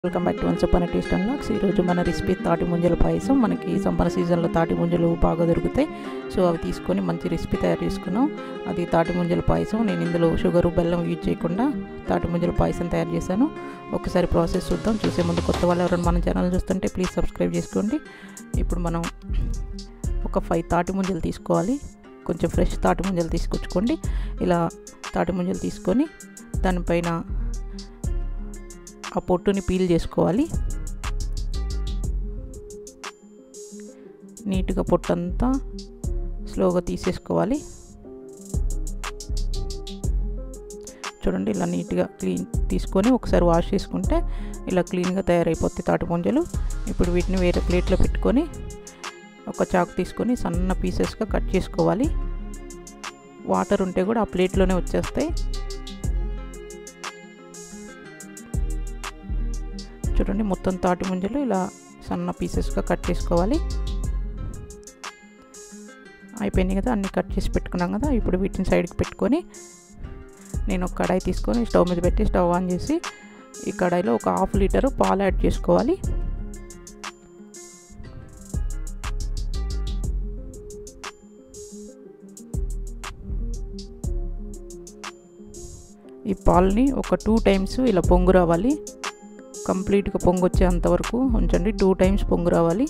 Welcome back to once upon a taste and logs. ఈరోజు మన recipe తాటి ముంజల పాయసం. మనకి సమ్మర్ సీజన్లో తాటి ముంజలు బాగా దొరుకుతాయి. సో అవి తీసుకొని మంచి రెసిపీ తయారు చేసుకున్నాం. అది తాటి ముంజల పాయసం. నేను ఇందులో షుగరు బెల్లం యూజ్ చేయకుండా తాటి ముంజల పాయసం తయారు చేశాను. ఒకసారి ప్రాసెస్ చూద్దాం. చూసే ముందు కొత్త వాళ్ళు ఎవరైనా మన ఛానల్ చూస్తుంటే ప్లీజ్ సబ్స్క్రైబ్ చేసుకోండి. ఇప్పుడు మనం ఒక 5 తాటి ముంజలు తీసుకోవాలి. కొంచెం ఫ్రెష్ తాటి ముంజలు తీసుకొచ్చుకోండి. ఇలా తాటి ముంజలు తీసుకొని దానిపైన ఆ పొట్టుని పీల్ చేసుకోవాలి. నీట్గా పొట్టంతా స్లోగా తీసేసుకోవాలి. చూడండి, ఇలా నీట్గా క్లీన్ తీసుకొని ఒకసారి వాష్ చేసుకుంటే ఇలా క్లీన్గా తయారైపోతాయి తాటి ముంజలు. ఇప్పుడు వీటిని వేరే ప్లేట్లో పెట్టుకొని ఒక చాకు తీసుకొని సన్న పీసెస్గా కట్ చేసుకోవాలి. వాటర్ ఉంటే కూడా ఆ ప్లేట్లోనే వచ్చేస్తాయి. చూడండి, మొత్తం తాటి ముంజలు ఇలా సన్న పీసెస్గా కట్ చేసుకోవాలి. అయిపోయినాయి కదా, అన్నీ కట్ చేసి పెట్టుకున్నాం కదా. ఇప్పుడు వీటిని సైడ్కి పెట్టుకొని నేను ఒక కడాయి తీసుకొని స్టవ్ మీద పెట్టి స్టవ్ ఆన్ చేసి ఈ కడాయిలో ఒక 1/2 లీటర్ పాలు యాడ్ చేసుకోవాలి. ఈ పాలని ఒక 2 టైమ్స్ ఇలా పొంగు రావాలి. కంప్లీట్గా పొంగు వచ్చేంతవరకు ఉంచండి. 2 టైమ్స్ పొంగు రావాలి.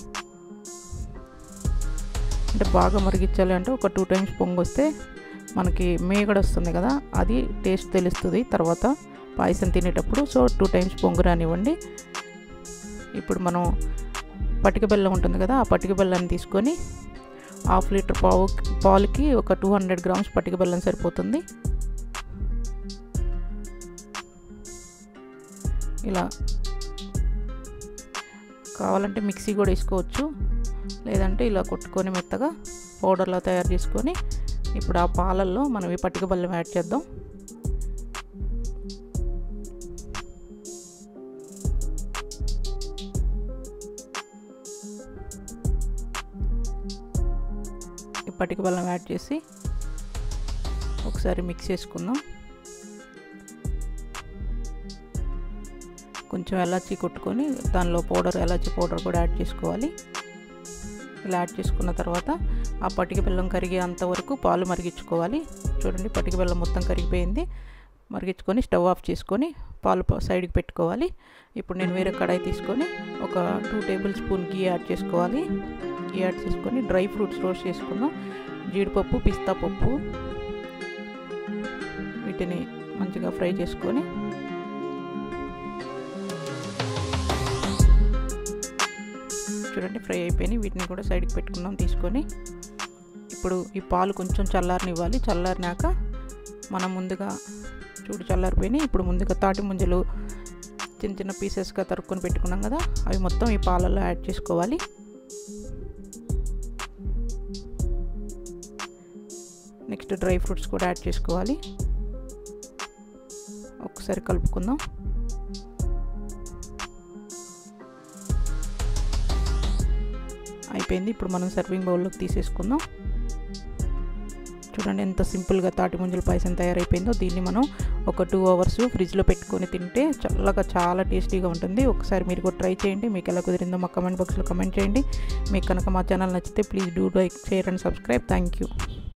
అంటే బాగా మరిగించాలి అంటే ఒక 2 టైమ్స్ పొంగు వస్తే మనకి మేగడ వస్తుంది కదా, అది టేస్ట్ తెలుస్తుంది తర్వాత పాయసం తినేటప్పుడు. సో 2 టైమ్స్ పొంగు రానివ్వండి. ఇప్పుడు మనం పటిక బెల్లం ఉంటుంది కదా, ఆ పటిక బెల్లాన్ని తీసుకొని 1/2 లీటర్ పాలుకి ఒక 200 గ్రామ్స్ పటిక బెల్లం సరిపోతుంది. ఇలా కావాలంటే మిక్సీ కూడా వేసుకోవచ్చు, లేదంటే ఇలా కొట్టుకొని మెత్తగా పౌడర్లా తయారు చేసుకొని ఇప్పుడు ఆ పాలల్లో మనం ఈ పటిక బెల్లం యాడ్ చేద్దాం. ఈ పటిక బెల్లం యాడ్ చేసి ఒకసారి మిక్స్ చేసుకుందాం. కొంచెం ఎలాచీ కొట్టుకొని దానిలో ఎలాచీ పౌడర్ కూడా యాడ్ చేసుకోవాలి. ఇలా యాడ్ చేసుకున్న తర్వాత ఆ పటిక బెల్లం కరిగే అంతవరకు పాలు మరిగించుకోవాలి. చూడండి, పటిక బెల్లం మొత్తం కరిగిపోయింది. మరిగించుకొని స్టవ్ ఆఫ్ చేసుకొని పాలు సైడ్కి పెట్టుకోవాలి. ఇప్పుడు నేను వేరే కడాయి తీసుకొని ఒక 2 టేబుల్ స్పూన్ గీ యాడ్ చేసుకోవాలి. గీ యాడ్ చేసుకొని డ్రై ఫ్రూట్స్ రోస్ట్ చేసుకుందాం. జీడిపప్పు, పిస్తా పప్పు, వీటిని మంచిగా ఫ్రై చేసుకొని చూడండి ఫ్రై అయిపోయినాయి. వీటిని కూడా సైడ్కి పెట్టుకుందాం తీసుకొని. ఇప్పుడు ఈ పాలు కొంచెం చల్లారనివ్వాలి. చల్లారినాక మనం ముందుగా చల్లారిపోయినాయి. ఇప్పుడు ముందుగా తాటి ముంజలు చిన్న చిన్న పీసెస్గా తరుక్కొని పెట్టుకున్నాం కదా, అవి మొత్తం ఈ పాలల్లో యాడ్ చేసుకోవాలి. నెక్స్ట్ డ్రై ఫ్రూట్స్ కూడా యాడ్ చేసుకోవాలి. ఒకసారి కలుపుకుందాం. అయిపోయింది. ఇప్పుడు మనం సర్వింగ్ బౌల్లోకి తీసేసుకుందాం. చూడండి ఎంత సింపుల్గా తాటి ముంజల పాయసం తయారైపోయిందో. దీన్ని మనం ఒక 2 అవర్స్ ఫ్రిడ్జ్లో పెట్టుకొని తింటే చల్లగా చాలా టేస్టీగా ఉంటుంది. ఒకసారి మీరు కూడా ట్రై చేయండి. మీకు ఎలా కుదిరిందో మా కమెంట్ బాక్స్లో కమెంట్ చేయండి. మీకు కనుక మా ఛానల్ నచ్చితే please do like, share and subscribe. Thank you.